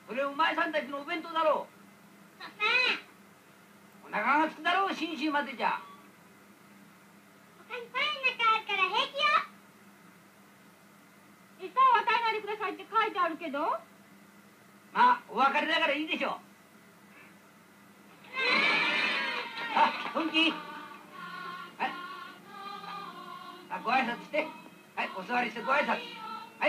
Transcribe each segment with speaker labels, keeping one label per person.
Speaker 1: それお前さんたちのお弁当だろう。お腹が空くだろう、信州までじゃ。
Speaker 2: 他にパンの中あるから平気よ。
Speaker 3: 餌を与えないでくださいって書いてあるけど。
Speaker 1: まあお別れだからいいでしょう。あ、トンキー。はい。あ、ご挨拶して。はい、お座りしてご挨拶。はい。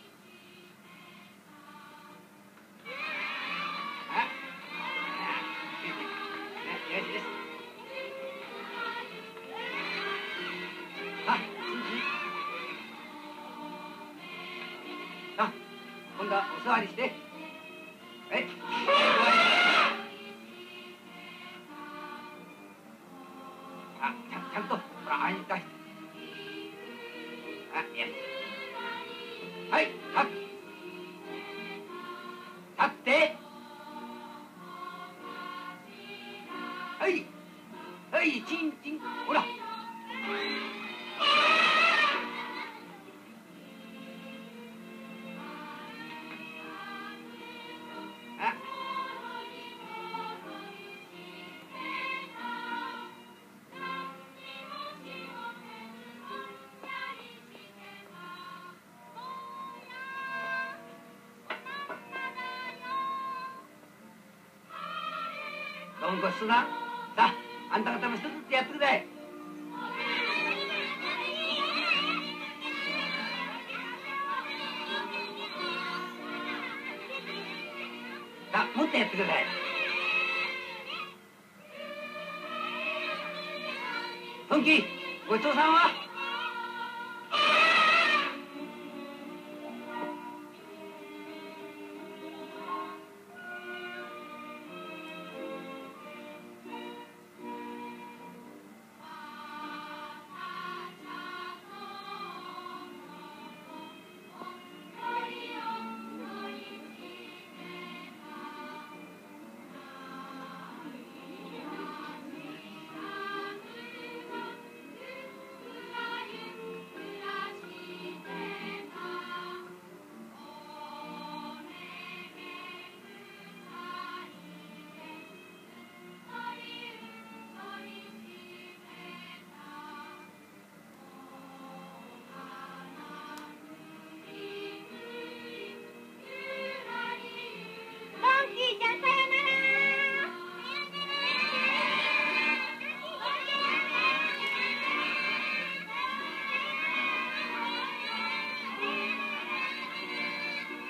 Speaker 1: 今度はお座りして。はい。あ、ちゃんと、ほら、あいに出して。あ、いや。はい、立って。はい。はい、チンチン、ほら。どんこすな。さあ、あんた方も一つずつやってください。さあ、もっとやってください。トンキー、ごちそうさんは。